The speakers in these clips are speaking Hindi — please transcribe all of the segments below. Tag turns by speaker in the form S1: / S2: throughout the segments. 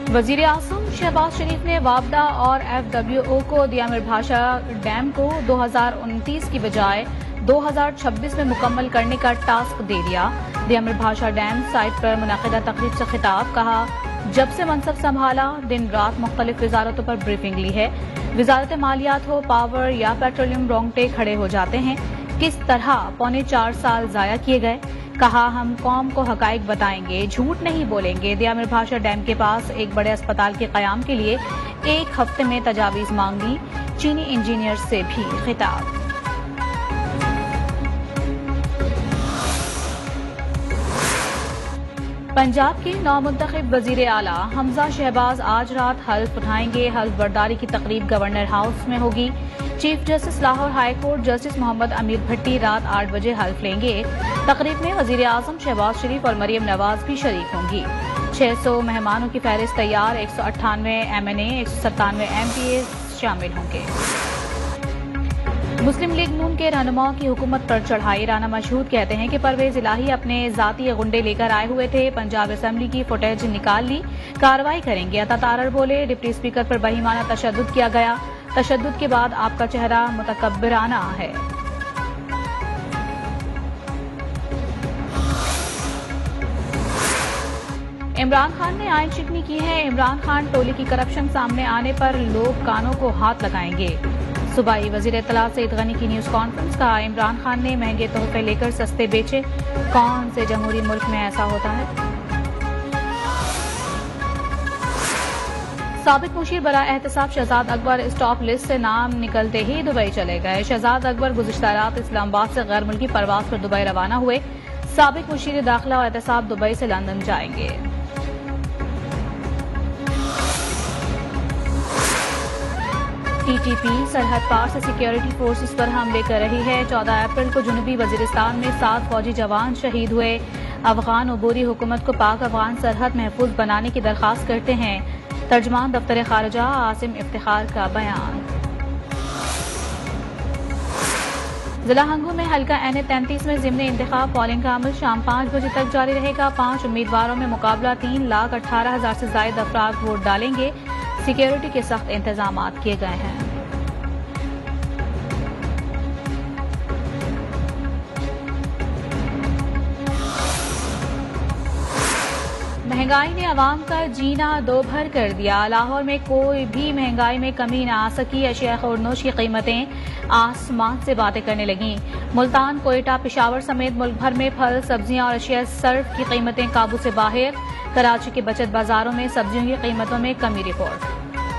S1: वजीर आजम शहबाज शरीफ ने वापडा और FWO को दियामिर भाषा डैम को 2029 की बजाय 2026 में मुकम्मल करने का टास्क दे दिया। दियामिर भाषा डैम साइट पर मुनक़िदा तकरीब से खिताब कहा, जब से मनसब संभाला दिन रात मुख्तलिफ वजारतों पर ब्रीफिंग ली है। वजारत मालियात हो, पावर या पेट्रोलियम, रोंगटे खड़े हो जाते हैं। किस तरह 4.25 साल जाया किए गए। कहा, हम कौम को हकाइक बताएंगे, झूठ नहीं बोलेंगे। दियामिर भाषा डैम के पास एक बड़े अस्पताल के कयाम के लिए 1 हफ्ते में तजावीज मांगी। चीनी इंजीनियर से भी खिताब। पंजाब के नौमुंतखब वजीर आला हमजा शहबाज आज रात हल्फ उठाएंगे। हल्फ बर्दारी की तकरीब गवर्नर हाउस में होगी। Chief justice Lahore high court justice Mohammad Amir Bhatti रात 8 बजे हल्फ लेंगे। तकरीब में वजीर आजम शहबाज शरीफ और मरियम नवाज भी शरीक होंगी। 600 मेहमानों की फहरिस्त तैयार। 198 MNA, 197 MPA शामिल होंगे। मुस्लिम लीग नून के रहनुमाओं की हुकूमत पर चढ़ाई। राना मशहूद कहते हैं कि परवेज इलाही अपने जाती गुंडे लेकर आए हुए थे। पंजाब असेंबली की फुटेज निकाल ली, कार्रवाई करेंगे। अता तारर बोले, डिप्टी स्पीकर पर बेईमाना तशद्दुद किया गया। तशद्दुद के बाद आपका चेहरा मुतकब्बिराना है। इमरान खान ने आयन शिकनी की है। इमरान खान टोली की करप्शन सामने आने पर लोग कानों को हाथ लगाएंगे। सूबाई वजीर इत्तला सईद गनी की न्यूज कॉन्फ्रेंस का, इमरान खान ने महंगे तोहफे लेकर सस्ते बेचे। कौन से जमहूरी मुल्क में ऐसा होता है। साबिक मुशीर बरा एहतसाब शहजाद अकबर स्टॉप लिस्ट से नाम निकलते ही दुबई चले गए। शहजाद अकबर गुज़िश्ता रात इस्लामाबाद से गैर मुल्की परवाज पर दुबई रवाना हुए। साबिक मुशीर दाखिला और एहतसाब दुबई से लंदन जाएंगे। TTP सरहद पार से सिक्योरिटी फोर्सेस पर हमले कर रही है। 14 अप्रैल को जुनूबी वजीरिस्तान में 7 फौजी जवान शहीद हुए। अफगान अबूरी हुकूमत को पाक अफगान सरहद महफूज बनाने की दरख्वास्त करते हैं। तर्जमान दफ्तर खारजा आसिम इफ्तिखार का बयान। जिला हंगू में हल्का NA 33 में ज़िम्नी इंतखाब पोलिंग का अमल शाम 5 बजे तक जारी रहेगा। 5 उम्मीदवारों में मुकाबला। 3,18,000 से ज्यादा अफराद वोट डालेंगे। सिक्योरिटी के सख्त इंतजाम किए गए हैं। महंगाई ने अवाम का जीना दो भर कर दिया। लाहौर में कोई भी महंगाई में कमी न आ सकी। अशिया खुर्दनोश की कीमतें आसमान से बातें करने लगीं। मुल्तान, कोयटा, पेशावर समेत मुल्क भर में फल, सब्जियां और अशिया सर्फ की कीमतें काबू से बाहर। कराची के बचत बाजारों में सब्जियों की कीमतों में कमी रिकॉर्ड।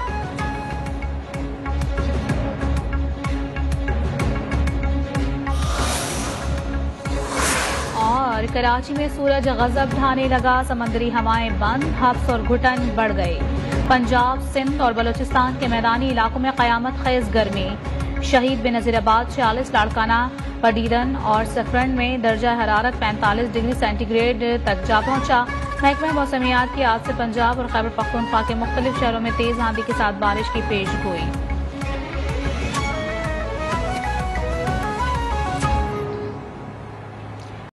S1: और कराची में सूरज गजब ढाने लगा। समंदरी हवाएं बंद, हब्स और घुटन बढ़ गई। पंजाब, सिंध और बलूचिस्तान के मैदानी इलाकों में कयामत खेज गर्मी। शहीद बेनजीराबाद 46, लाड़काना, पडीरन और सफरन में दर्जा हरारत 45 डिग्री सेंटीग्रेड तक जा पहुंचा। महकमा मौसमियात की आज से पंजाब और खैबर पख्तूनख्वा के मुख्तलिफ शहरों में तेज आंधी के साथ बारिश की पेश गोई।